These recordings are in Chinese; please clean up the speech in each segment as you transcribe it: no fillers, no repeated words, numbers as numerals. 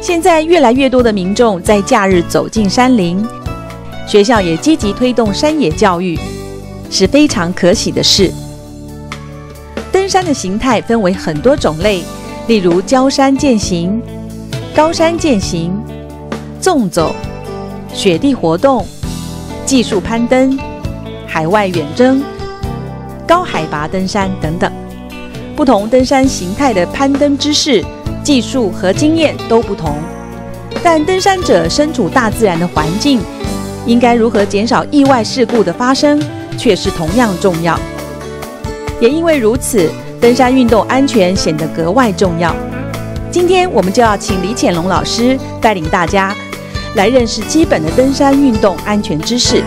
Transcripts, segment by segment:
现在越来越多的民众在假日走进山林，学校也积极推动山野教育，是非常可喜的事。登山的形态分为很多种类，例如郊山健行、高山健行、纵走、雪地活动、技术攀登、海外远征、高海拔登山等等。不同登山形态的攀登知识、技术和经验都不同，但登山者身处大自然的环境，应该如何减少意外事故的发生，却是同样重要。也因为如此，登山运动安全显得格外重要。今天我们就要请李潜龙老师带领大家来认识基本的登山运动安全知识。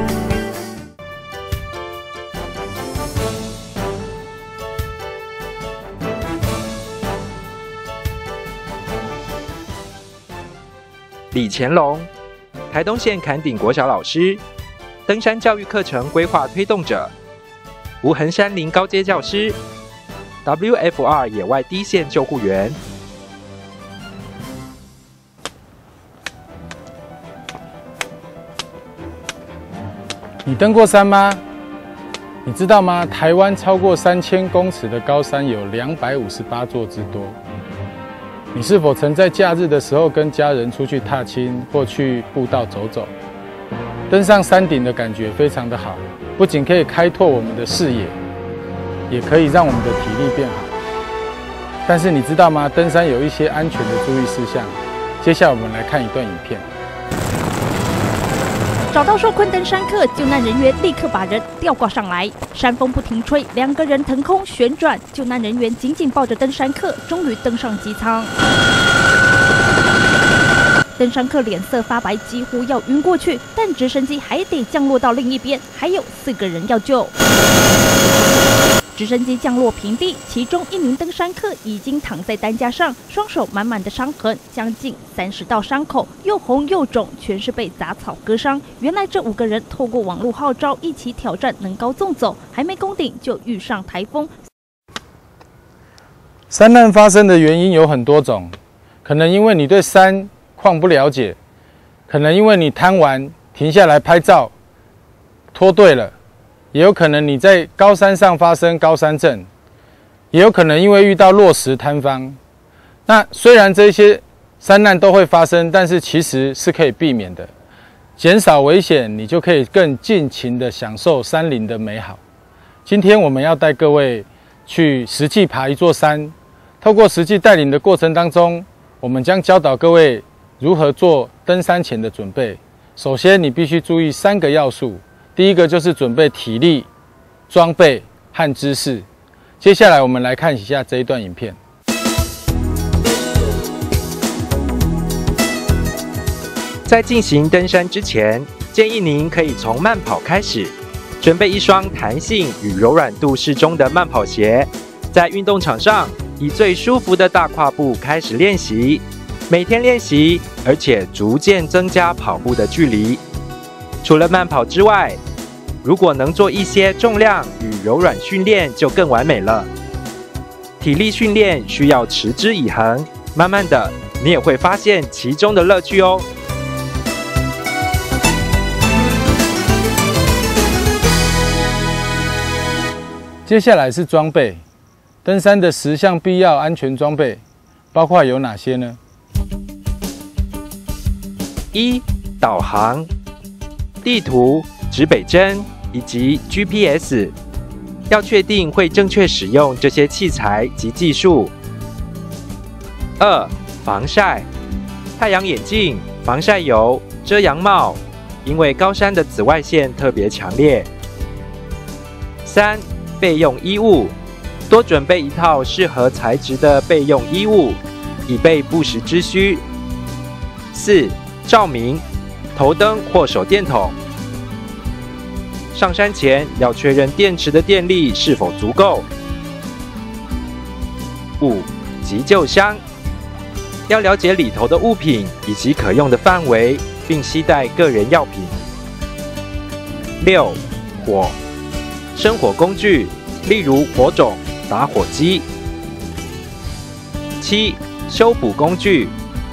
李潜龙，台东县坎顶国小老师，登山教育课程规划推动者，无痕山林高阶教师， WFR 野外第一线救护员。 你登过山吗？你知道吗？台湾超过3000公尺的高山有258座之多。你是否曾在假日的时候跟家人出去踏青或去步道走走？登上山顶的感觉非常的好，不仅可以开拓我们的视野，也可以让我们的体力变好。但是你知道吗？登山有一些安全的注意事项。接下来我们来看一段影片。 找到受困登山客，救难人员立刻把人吊挂上来。山风不停吹，2个人腾空旋转，救难人员紧紧抱着登山客，终于登上机舱。登山客脸色发白，几乎要晕过去，但直升机还得降落到另一边，还有4个人要救。直升机降落平地，其中1名登山客已经躺在担架上，双手满满的伤痕，将近30道伤口，又红又肿，全是被杂草割伤。原来这5个人透过网络号召，一起挑战能高纵走，还没攻顶就遇上台风。 山难发生的原因有很多种，可能因为你对山况不了解，可能因为你贪玩停下来拍照脱队了，也有可能你在高山上发生高山症，也有可能因为遇到落石坍方。那虽然这些山难都会发生，但是其实是可以避免的，减少危险，你就可以更尽情的享受山林的美好。今天我们要带各位去实际爬一座山，透过实际带领的过程当中，我们将教导各位如何做登山前的准备。首先，你必须注意3个要素。第一个就是准备体力、装备和知识。接下来我们来看一下这一段影片。 在进行登山之前，建议您可以从慢跑开始，准备一双弹性与柔软度适中的慢跑鞋。在运动场上，以最舒服的大跨步开始练习，每天练习，而且逐渐增加跑步的距离。除了慢跑之外，如果能做一些重量与柔软训练，就更完美了。体力训练需要持之以恒，慢慢的，你也会发现其中的乐趣哦。 接下来是装备，登山的10项必要安全装备，包括有哪些呢 ？1. 导航、地图、指北针以及 GPS， 要确定会正确使用这些器材及技术。2. 防晒，太阳眼镜、防晒油、遮阳帽，因为高山的紫外线特别强烈。3. 备用衣物，多准备一套适合材质的备用衣物，以备不时之需。4. 照明，头灯或手电筒。上山前要确认电池的电力是否足够。5. 急救箱，要了解里头的物品以及可用的范围，并携带个人药品。6. 火，生火工具，例如火种、打火机。7. 修补工具，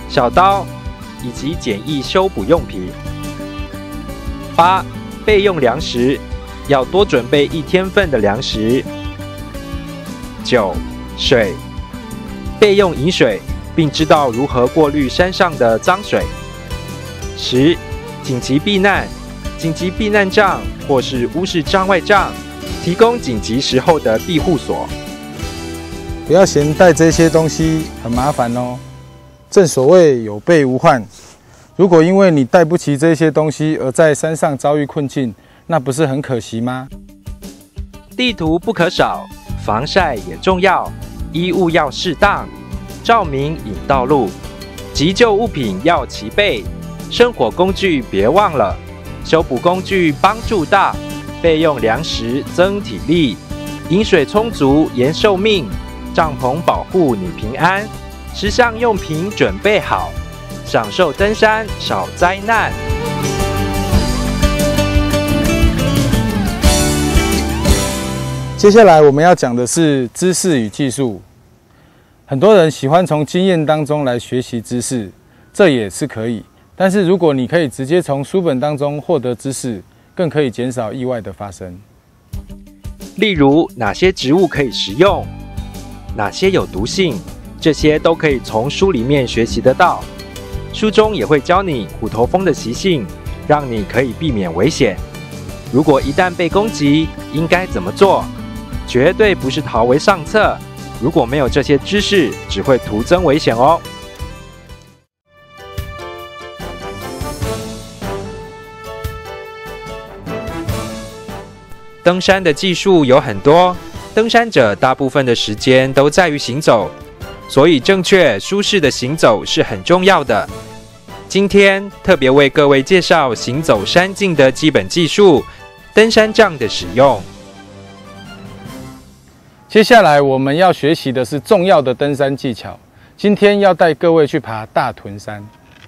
小刀以及简易修补用品。8. 备用粮食，要多准备1天份的粮食。9. 水，备用饮水，并知道如何过滤山上的脏水。10. 紧急避难，紧急避难帐或是屋式帐外帐，提供紧急时候的庇护所。 不要嫌带这些东西很麻烦哦。正所谓有备无患。如果因为你带不齐这些东西而在山上遭遇困境，那不是很可惜吗？ 地图不可少，防晒也重要，衣物要适当，照明引道路，急救物品要齐备，生火工具别忘了，修补工具帮助大，备用粮食增体力，饮水充足延寿命，帐篷保护你平安，10项用品准备好，享受登山少灾难。 接下来我们要讲的是知识与技术。很多人喜欢从经验当中来学习知识，这也是可以。但是如果你可以直接从书本当中获得知识，更可以减少意外的发生。 例如哪些植物可以食用，哪些有毒性，这些都可以从书里面学习得到。书中也会教你虎头蜂的习性，让你可以避免危险。如果一旦被攻击，应该怎么做？绝对不是逃为上策。如果没有这些知识，只会徒增危险哦。登山的技术有很多，登山者大部分的时间都在于行走，所以正确舒适的行走是很重要的。今天特别为各位介绍行走山径的基本技术，登山杖的使用。 接下来我们要学习的是重要的登山技巧。今天要带各位去爬大屯山。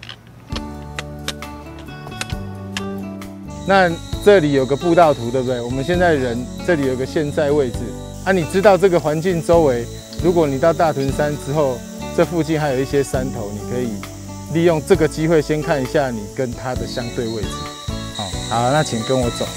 那这里有个步道图，对不对？我们现在人这里有个现在位置啊，你知道这个环境周围，如果你到大屯山之后，这附近还有一些山头，你可以利用这个机会先看一下你跟它的相对位置。好，那请跟我走。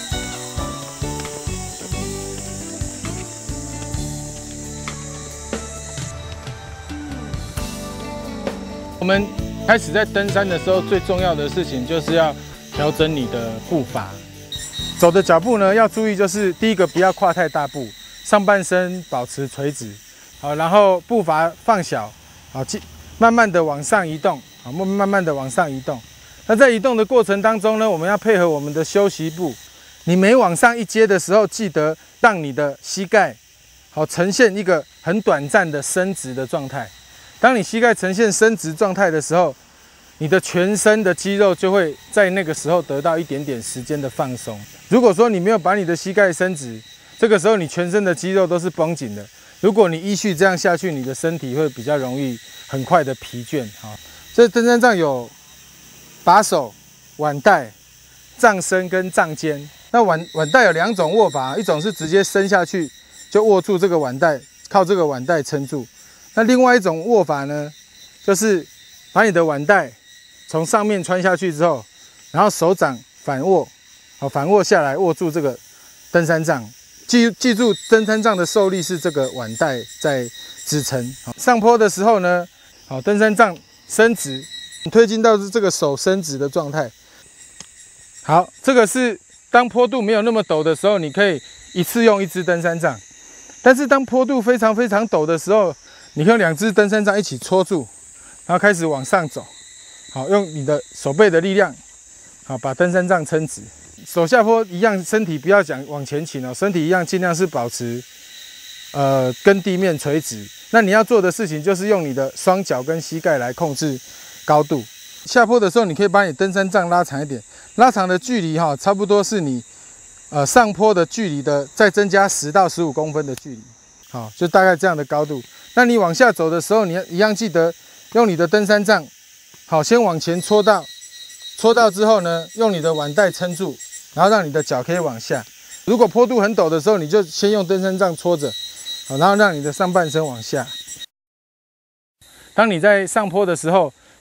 我们开始在登山的时候，最重要的事情就是要调整你的步伐。走的脚步呢，要注意，就是第一个不要跨太大步，上半身保持垂直，好，然后步伐放小，好，慢慢的往上移动，好，慢慢的往上移动。那在移动的过程当中呢，我们要配合我们的休息步。你每往上一阶的时候，记得让你的膝盖好呈现一个很短暂的伸直的状态。当你膝盖呈现伸直状态的时候，你的全身的肌肉就会在那个时候得到一点点时间的放松。如果说你没有把你的膝盖伸直，这个时候你全身的肌肉都是绷紧的。如果你依序这样下去，你的身体会比较容易很快的疲倦。这登山杖有把手、腕带、杖身跟杖尖。那腕带有2种握法，一种是直接伸下去就握住这个腕带，靠这个腕带撑住。那另外一种握法呢，就是把你的腕带从上面穿下去之后，然后手掌反握，好，反握下来握住这个登山杖。记住，登山杖的受力是这个腕带在支撑。上坡的时候呢，好，登山杖伸直，推进到这个手伸直的状态。好，这个是当坡度没有那么陡的时候，你可以一次用1支登山杖。但是当坡度非常非常陡的时候，你可以用2支登山杖一起戳住，然后开始往上走。好，用你的手背的力量，好，把登山杖撑直。手下坡一样，身体不要往前倾哦，身体一样尽量是保持跟地面垂直。那你要做的事情就是用你的双脚跟膝盖来控制高度。下坡的时候，你可以把你登山杖拉长一点，拉长的距离差不多是你上坡的距离的再增加10到15公分的距离。好，就大概这样的高度。那你往下走的时候，你一样记得用你的登山杖，好，先往前戳到之后呢，用你的腕带撑住，然后让你的脚可以往下。如果坡度很陡的时候，你就先用登山杖戳着，好，然后让你的上半身往下。当你在上坡的时候，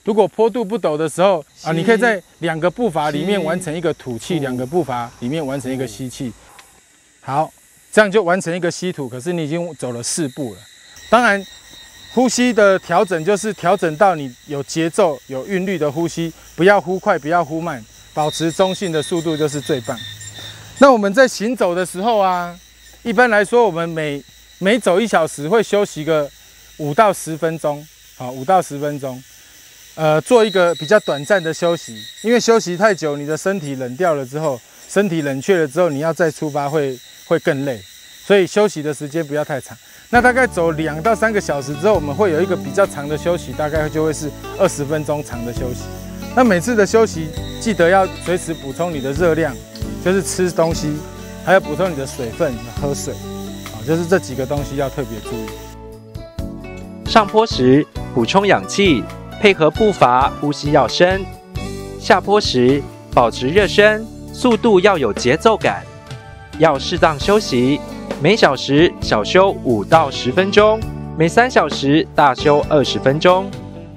如果坡度不陡的时候啊，你可以在2个步伐里面完成一个吐气，2个步伐里面完成一个吸气。好，这样就完成一个吸吐。可是你已经走了4步了。当然，呼吸的调整就是调整到你有节奏、有韵律的呼吸，不要忽快，不要忽慢，保持中性的速度就是最棒。那我们在行走的时候啊，一般来说我们每走1小时会休息个5到10分钟，好，5到10分钟。做一个比较短暂的休息，因为休息太久，你的身体冷掉了之后，身体冷却了之后，你要再出发会更累，所以休息的时间不要太长。那大概走2到3个小时之后，我们会有一个比较长的休息，大概就会是20分钟长的休息。那每次的休息记得要随时补充你的热量，就是吃东西，还要补充你的水分，喝水，就是这几个东西要特别注意。 上坡时补充氧气，配合步伐，呼吸要深；下坡时保持热身，速度要有节奏感，要适当休息，每小时小休5到10分钟，每3小时大休20分钟。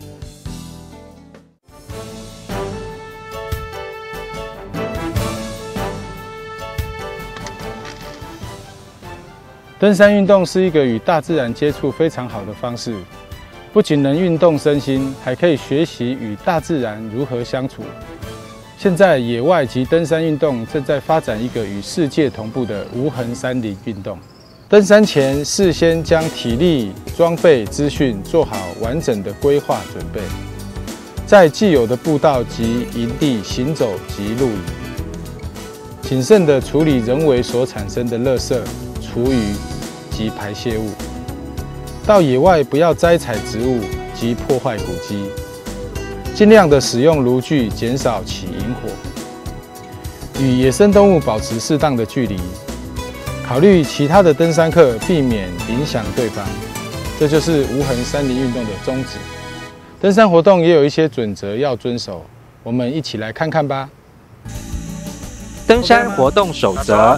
登山运动是一个与大自然接触非常好的方式。不仅能运动身心，还可以学习与大自然如何相处。现在野外及登山运动正在发展一个与世界同步的无痕山林运动。登山前事先将体力、装备、资讯做好完整的规划准备，在既有的步道及营地行走及露营，谨慎地处理人为所产生的垃圾、厨余及排泄物。到野外不要摘采植物及破坏古迹，尽量的使用炉具，减少起引火。与野生动物保持适当的距离，考虑其他的登山客，避免影响对方。这就是无痕山林运动的宗旨。登山活动也有一些准则要遵守，我们一起来看看吧。 登山活动守则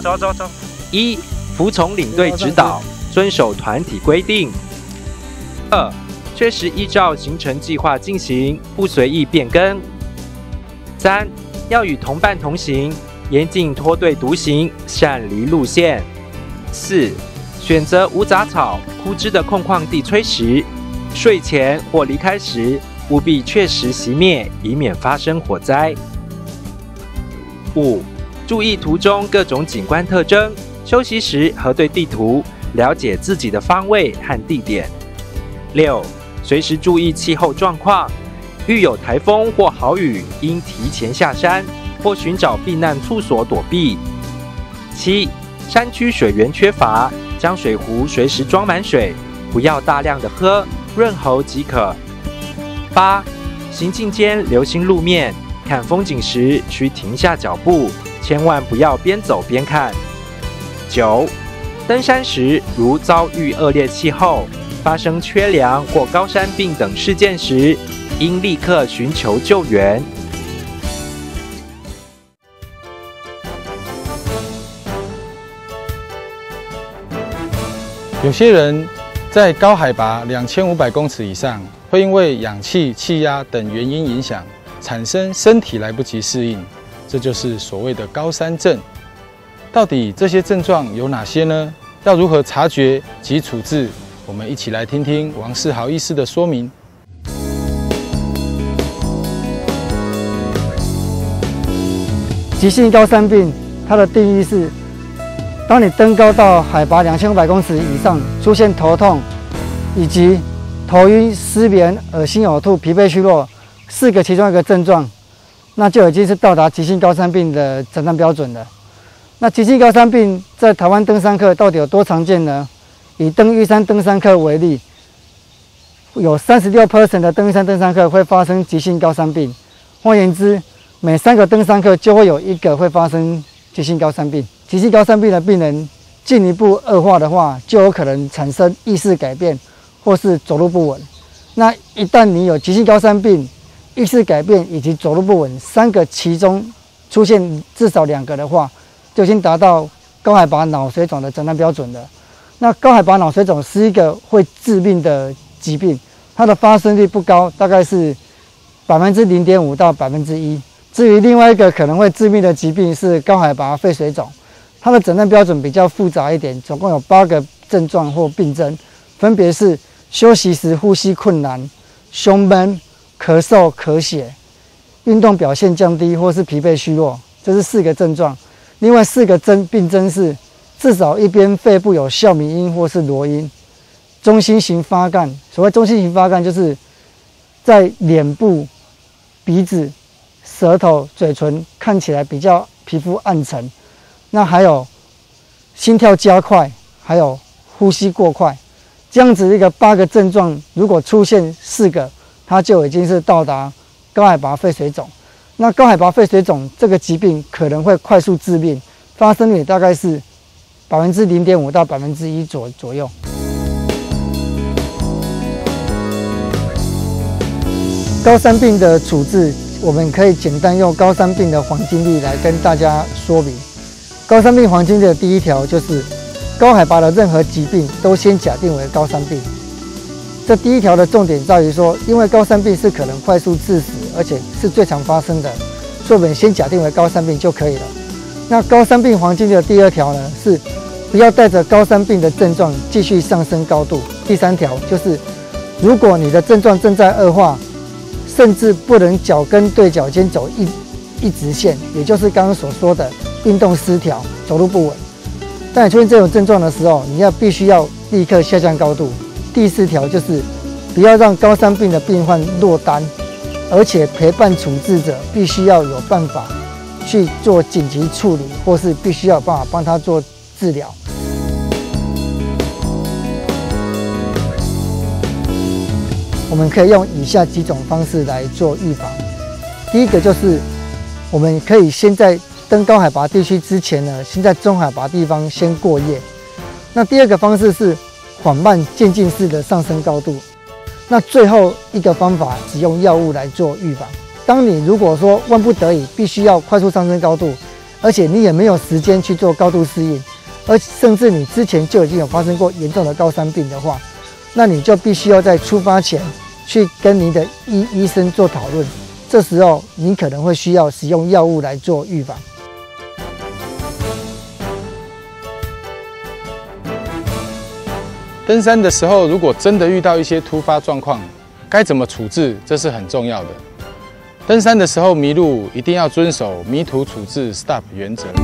：1. 服从领队指导，遵守团体规定。2. 确实依照行程计划进行，不随意变更。3. 要与同伴同行，严禁脱队独行，擅离路线。4. 选择无杂草、枯枝的空旷地炊食。睡前或离开时，务必确实熄灭，以免发生火灾。5. 注意途中各种景观特征，休息时核对地图，了解自己的方位和地点。6. 随时注意气候状况，遇有台风或豪雨，应提前下山或寻找避难处所躲避。7. 山区水源缺乏，将水壶随时装满水，不要大量的喝，润喉即可。8. 行进间留心路面，看风景时需停下脚步，千万不要边走边看。9. 登山时如遭遇恶劣气候，发生缺粮或高山病等事件时，应立刻寻求救援。 有些人在高海拔2500公尺以上，会因为氧气、气压等原因影响，产生身体来不及适应，这就是所谓的高山症。到底这些症状有哪些呢？要如何察觉及处置？我们一起来听听王世豪医师的说明。 急性高山病，它的定义是：当你登高到海拔2500公尺以上，出现头痛，以及头晕、失眠、恶心、呕吐、疲惫虚弱4个其中一个症状，那就已经是到达急性高山病的诊断标准了。那急性高山病在台湾登山客到底有多常见呢？以登玉山登山客为例，有36% 的登玉山登山客会发生急性高山病。换言之，每3个登山客就会有1个会发生急性高山病。急性高山病的病人进一步恶化的话，就有可能产生意识改变或是走路不稳。那一旦你有急性高山病、意识改变以及走路不稳3个其中出现至少2个的话，就已经达到高海拔脑水肿的诊断标准了。那高海拔脑水肿是一个会致命的疾病，它的发生率不高，大概是 0.5%到1%。至于另外一个可能会致命的疾病是高海拔肺水肿，它的诊断标准比较复杂一点，总共有8个症状或病症，分别是休息时呼吸困难、胸闷、咳嗽、咳血、运动表现降低或是疲惫虚弱，这是4个症状。另外4个病症是至少一边肺部有哮鸣音或是螺音，中心型发干。所谓中心型发干，就是在脸部、鼻子、舌头、嘴唇看起来比较皮肤暗沉。那还有心跳加快，还有呼吸过快，这样子一个8个症状，如果出现4个，它就已经是到达高海拔肺水肿。那高海拔肺水肿这个疾病可能会快速致命，发生率大概是0.5%到1%左右。高山病的处置，我们可以简单用高山病的黄金律来跟大家说明。高山病黄金律的第1条就是，高海拔的任何疾病都先假定为高山病。这第1条的重点在于说，因为高山病是可能快速致死，而且是最常发生的，所以我们先假定为高山病就可以了。那高山病黄金律的第2条呢，是不要带着高山病的症状继续上升高度。第3条就是，如果你的症状正在恶化，甚至不能脚跟对脚尖走一直线，也就是刚刚所说的运动失调、走路不稳。当你出现这种症状的时候，你必须要立刻下降高度。第4条就是不要让高山病的病患落单，而且陪伴处置者必须要有办法去做紧急处理，或是必须要有办法帮他做治疗。我们可以用以下几种方式来做预防。第一个就是我们可以先在登高海拔地区之前呢，先在中海拔地方先过夜。那第2个方式是缓慢渐进式的上升高度。那最后一个方法，使用药物来做预防。当你如果说万不得已必须要快速上升高度，而且你也没有时间去做高度适应，而甚至你之前就已经有发生过严重的高山病的话，那你就必须要在出发前去跟你的医生做讨论。这时候你可能会需要使用药物来做预防。 登山的时候，如果真的遇到一些突发状况，该怎么处置，这是很重要的。登山的时候迷路，一定要遵守迷途处置 STOP 原则。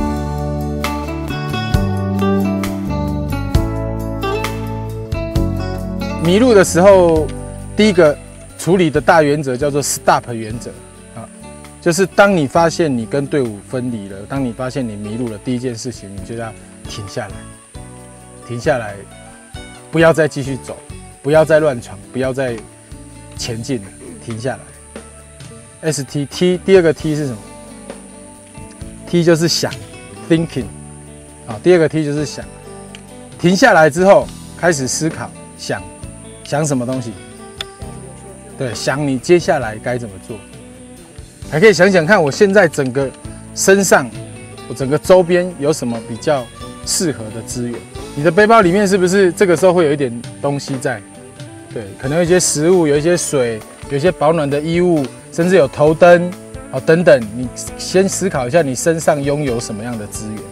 迷路的时候，第一个处理的大原则叫做 STOP 原则啊，就是当你发现你跟队伍分离了，当你发现你迷路了，第一件事情你就要停下来，停下来。不要再继续走，不要再乱闯，不要再前进了，停下来。ST， 第2个 T 是什么 ？T 就是想 ，thinking， 好，第2个 T 就是想。停下来之后，开始思考，想什么东西？对，想你接下来该怎么做。还可以想想看，我现在整个身上，我整个周边有什么比较适合的资源？你的背包里面是不是这个时候会有一点东西在？对，可能有一些食物，有一些水，有一些保暖的衣物，甚至有头灯，等等。你先思考一下，你身上拥有什么样的资源。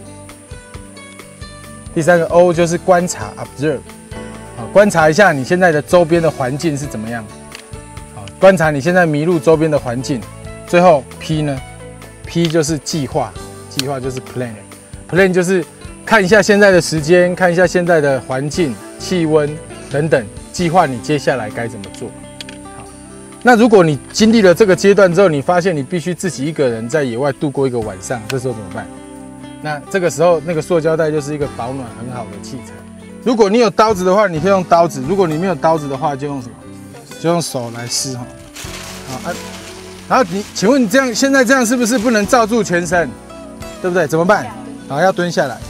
第3个 O 就是观察 （observe）， 观察一下你现在的周边的环境是怎么样。观察你现在迷路周边的环境。最后 P 呢 ？P 就是计划，计划就是 plan 就是看一下现在的时间，看一下现在的环境、气温等等，计划你接下来该怎么做。好，那如果你经历了这个阶段之后，你发现你必须自己一个人在野外度过一个晚上，这时候怎么办？那这个时候，那个塑胶袋就是一个保暖很好的器材。如果你有刀子的话，你可以用刀子；如果你没有刀子的话，就用什么？就用手来撕哈。好啊，然后请问你现在这样是不是不能罩住全身？对不对？怎么办？好，要蹲下来。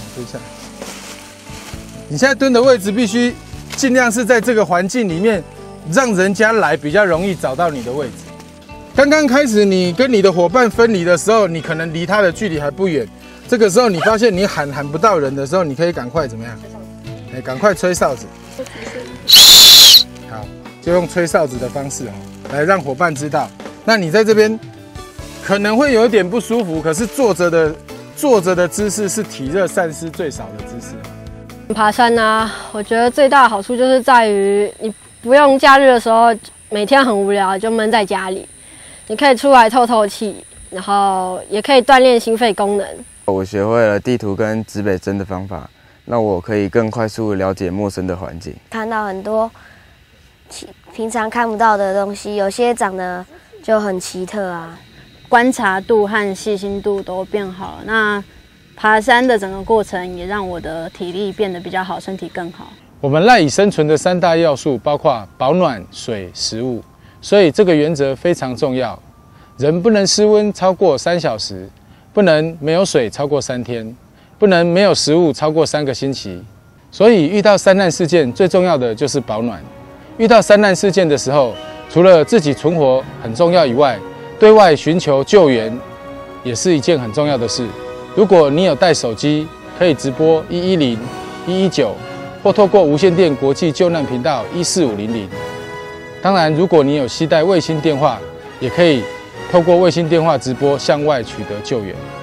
你现在蹲的位置必须尽量是在这个环境里面，让人家来比较容易找到你的位置。刚刚开始你跟你的伙伴分离的时候，你可能离他的距离还不远。这个时候你发现你喊不到人的时候，你可以赶快怎么样？赶快吹哨子。好，就用吹哨子的方式来让伙伴知道那你在这边可能会有一点不舒服，可是坐着的姿势是体热散失最少的姿势。 爬山啊，我觉得最大的好处就是在于你不用假日的时候每天很无聊就闷在家里，你可以出来透透气，然后也可以锻炼心肺功能。 我学会了地图跟指北针的方法，那我可以更快速了解陌生的环境， 看到很多平常看不到的东西，有些长得就很奇特啊。 观察度和细心度都变好了。那爬山的整个过程也让我的体力变得比较好，身体更好。 我们赖以生存的3大要素包括保暖、水、食物，所以这个原则非常重要。人不能失温超过3小时，不能没有水超过3天，不能没有食物超过3个星期。所以遇到山难事件，最重要的就是保暖。遇到山难事件的时候，除了自己存活很重要以外，对外寻求救援也是一件很重要的事。如果你有带手机，可以直拨110、119，或透过无线电国际救难频道14500。当然，如果你有携带卫星电话，也可以透过卫星电话直拨向外取得救援。